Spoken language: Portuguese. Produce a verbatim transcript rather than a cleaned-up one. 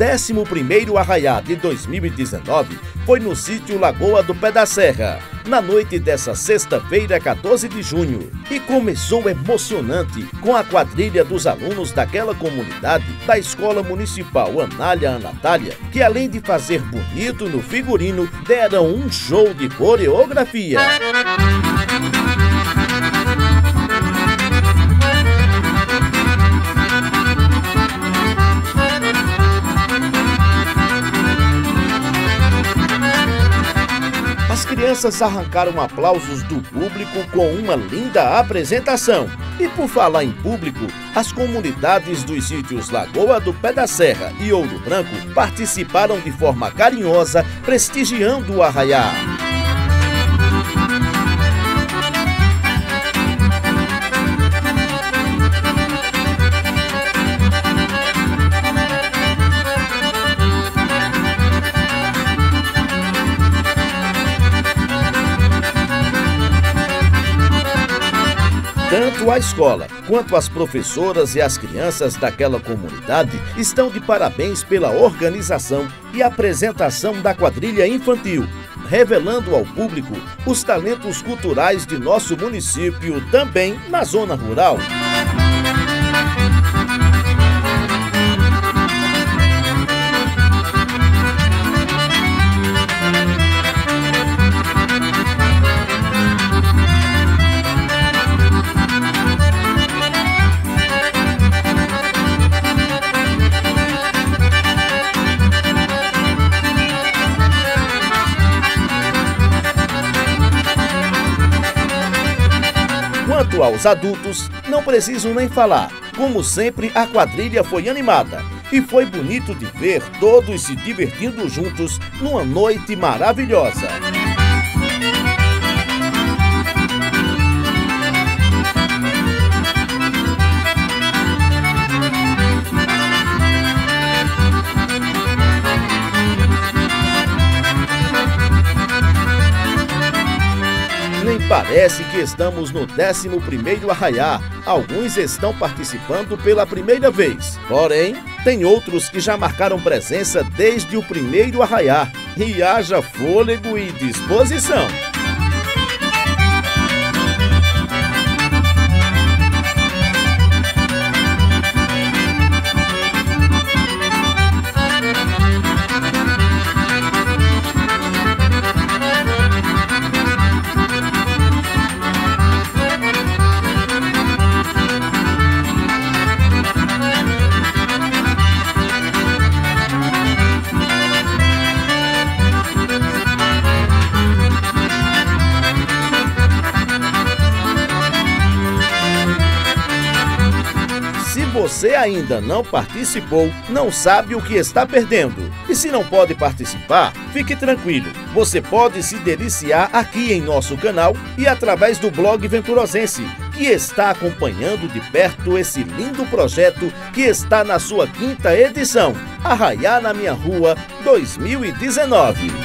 décimo primeiro Arraiá de dois mil e dezenove foi no sítio Lagoa do Pé da Serra, na noite dessa sexta-feira, quatorze de junho. E começou emocionante com a quadrilha dos alunos daquela comunidade da Escola Municipal Anália Anatália, que além de fazer bonito no figurino, deram um show de coreografia. As crianças arrancaram aplausos do público com uma linda apresentação. E por falar em público, as comunidades dos sítios Lagoa do Pé da Serra e Ouro Branco participaram de forma carinhosa, prestigiando o arraiá. Tanto a escola quanto as professoras e as crianças daquela comunidade estão de parabéns pela organização e apresentação da quadrilha infantil, revelando ao público os talentos culturais de nosso município, também na zona rural. Quanto aos adultos, não preciso nem falar. Como sempre, a quadrilha foi animada. E foi bonito de ver todos se divertindo juntos numa noite maravilhosa. Nem parece que estamos no décimo primeiro Arraiá. Alguns estão participando pela primeira vez. Porém, tem outros que já marcaram presença desde o primeiro Arraiá. E haja fôlego e disposição. Se você ainda não participou, não sabe o que está perdendo. E se não pode participar, fique tranquilo. Você pode se deliciar aqui em nosso canal e através do blog Venturosense, que está acompanhando de perto esse lindo projeto que está na sua quinta edição, Arraiá na Minha Rua dois mil e dezenove.